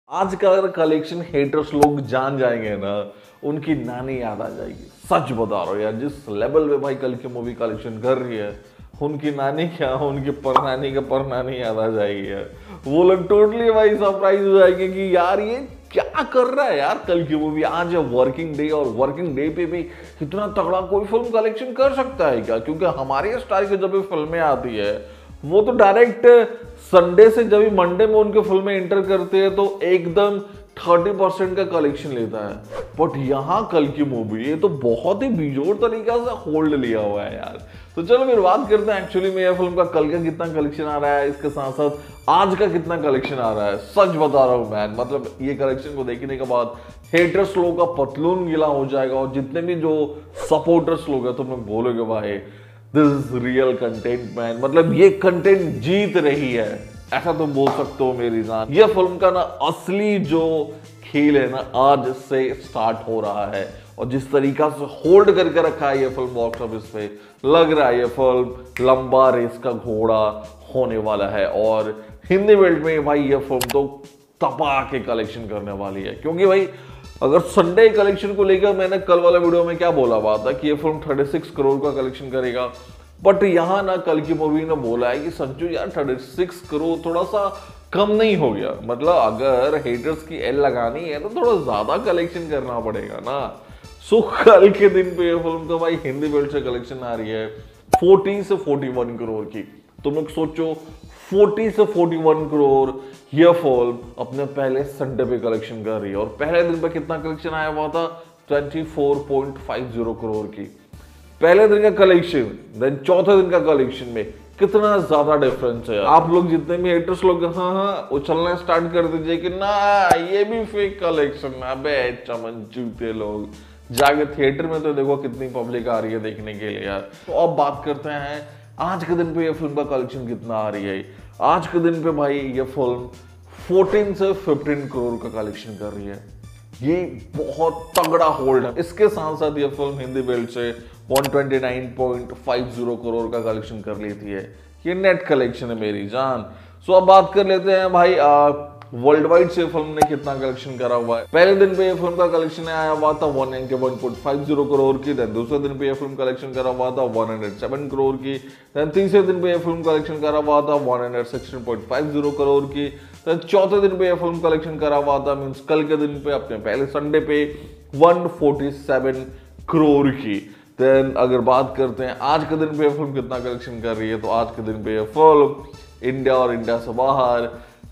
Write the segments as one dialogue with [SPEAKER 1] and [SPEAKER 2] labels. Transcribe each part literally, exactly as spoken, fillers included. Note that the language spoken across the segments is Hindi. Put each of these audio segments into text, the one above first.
[SPEAKER 1] आज का अगर कलेक्शन हेटर्स लोग जान जाएंगे ना, उनकी नानी याद आ जाएगी। सच बता रहा हूँ यार, जिस लेवल पे भाई कल की मूवी कलेक्शन कर रही है, उनकी नानी क्या, उनकी परनानी का परनानी याद आ जाएगी यार। वो लोग टोटली भाई सरप्राइज हो जाएंगे कि यार ये क्या कर रहा है यार। कल की मूवी आज है वर्किंग डे, और वर्किंग डे पे भी इतना तगड़ा कोई फिल्म कलेक्शन कर सकता है क्या? क्योंकि हमारे स्टाइल की जब भी फिल्में आती है वो तो डायरेक्ट संडे से जब भी मंडे में उनके फिल्में एंटर करते हैं तो एकदम थर्टी परसेंट का कलेक्शन लेता है। बट यहाँ कल की मूवी ये तो बहुत ही बेजोड़ तरीका से होल्ड लिया हुआ है यार। तो चलो फिर बात करते हैं एक्चुअली में यह फिल्म का कल का कितना कलेक्शन आ रहा है, इसके साथ साथ आज का कितना कलेक्शन आ रहा है। सच बता रहा हूँ मैन, मतलब ये कलेक्शन को देखने के बाद हेटर्स लोगों का पतलून गीला हो जाएगा, और जितने भी जो सपोर्टर्स लोग हैं तुम लोग बोलोगे भाई this is real content man, मतलब ये कंटेंट जीत रही है, ऐसा तुम बोल सकते हो मेरी जान। ये फिल्म का ना असली जो खेल है ना आज से स्टार्ट हो रहा है, और जिस तरीका से होल्ड करके रखा है ये फिल्म बॉक्स ऑफिस पे, लग रहा है ये फिल्म लंबा रेस का घोड़ा होने वाला है। और हिंदी बेल्ट में भाई ये फिल्म तो तपा के कलेक्शन करने वाली है। क्योंकि भाई अगर संडे कलेक्शन को लेकर मैंने कल वाले वीडियो में क्या बोला हुआ था कि ये फिल्म छत्तीस करोड़ का कलेक्शन करेगा, बट यहाँ ना कल की मूवी ने बोला है कि संजू यार छत्तीस करोड़ थोड़ा सा कम नहीं हो गया, मतलब अगर हेटर्स की एल लगानी है तो थोड़ा ज्यादा कलेक्शन करना पड़ेगा ना। सो कल के दिन पे ये फिल्म तो भाई हिंदी बेल्ट से कलेक्शन आ रही है चालीस से इकतालीस करोड़ की। तुम लोग सोचो चालीस से इकतालीस करोड़ ये फिल्म अपने पहले संडे पे कलेक्शन कर रही है, और पहले दिन पे कितना कलेक्शन आया हुआ था चौबीस पॉइंट पाँच शून्य करोड़ की पहले दिन का कलेक्शन, देन चौथे दिन का कलेक्शन में कितना ज्यादा डिफरेंस है। आप लोग जितने भी हेटर्स लोग हाँ हाँ उछलना स्टार्ट कर दीजिए कि ना ये भी फेक कलेक्शन, अबे चमन चूते लोग जाके थिएटर में तो देखो कितनी पब्लिक आ रही है देखने के लिए यार। तो अब बात करते हैं आज के दिन पे ये फिल्म का कलेक्शन कितना आ रही है। आज के दिन पे भाई ये फिल्म चौदह से पंद्रह करोड़ का कलेक्शन कर रही है, ये बहुत तगड़ा होल्ड है। इसके साथ साथ ये फिल्म हिंदी बेल्ट से एक सौ उनतीस पॉइंट पाँच शून्य करोड़ का कलेक्शन कर लेती है। ये नेट कलेक्शन है मेरी जान। सो अब बात कर लेते हैं भाई वर्ल्ड वाइड से फिल्म ने कितना कलेक्शन करा हुआ है। पहले दिन पे ये फिल्म का कलेक्शन आया हुआ था एक सौ इक्यानवे पॉइंट पाँच शून्य करोड़ की, देन दूसरे दिन पे ये फिल्म कलेक्शन करा हुआ था एक सौ सात करोड़ की, देन तीसरे दिन पे ये फिल्म कलेक्शन करा हुआ था एक सौ सोलह पॉइंट पाँच शून्य करोड़ की, देन चौथे दिन पे ये फिल्म कलेक्शन करा हुआ था मींस कल के दिन पे अपने पहले संडे पे एक सौ सैंतालीस करोड़ की। देन अगर बात करते हैं आज के दिन पे ये फिल्म कितना कलेक्शन कर रही है, तो आज के दिन पे ये फिल्म इंडिया और इंडिया से बाहर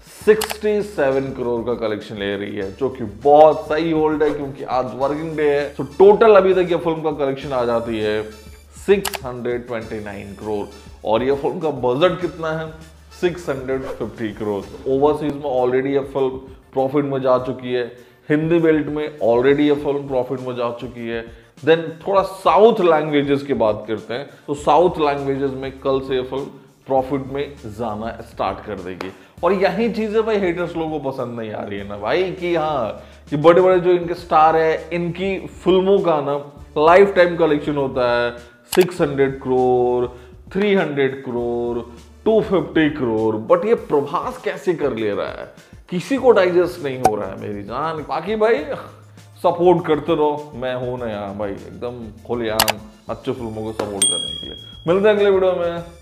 [SPEAKER 1] सड़सठ करोड़ का कलेक्शन ले रही है, जो कि बहुत सही होल्ड है क्योंकि आज वर्किंग डे है। तो टोटल अभी तक ये फिल्म का कलेक्शन आ जाती है छह सौ उनतीस करोड़, और ये फिल्म का बजट कितना है छह सौ पचास करोड़। ओवरसीज में ऑलरेडी ये फिल्म प्रॉफिट में जा चुकी है, हिंदी बेल्ट में ऑलरेडी ये फिल्म प्रॉफिट में जा चुकी है। देन थोड़ा साउथ लैंग्वेजेस की बात करते हैं, तो साउथ लैंग्वेजेस में कल से ये फिल्म प्रॉफिट में जाना स्टार्ट कर देगी। और यही चीजें भाई हेटर्स लोगों को पसंद नहीं आ रही है ना भाई, कि हाँ कि बड़े बड़े जो इनके स्टार है इनकी फिल्मों का ना लाइफ टाइम कलेक्शन होता है छह सौ करोड़, तीन सौ करोड़, दो सौ पचास करोड़, बट ये प्रभास कैसे कर ले रहा है, किसी को डाइजेस्ट नहीं हो रहा है मेरी जान। बाकी भाई सपोर्ट करते रहो, मैं हूं ना यहाँ भाई एकदम खुलेआम अच्छे फिल्मों को सपोर्ट करने के लिए। मिलते हैं अगले वीडियो में।